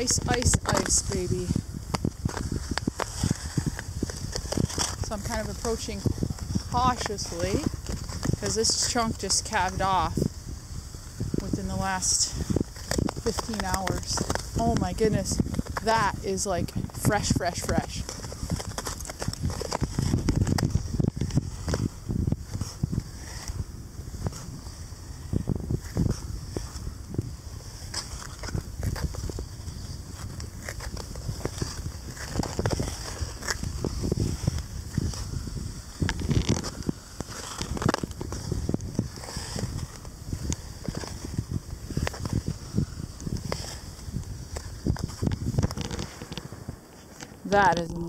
Ice, ice, ice, baby. So I'm kind of approaching cautiously because this chunk just calved off within the last 15 hours. Oh my goodness, that is like fresh, fresh, fresh. That is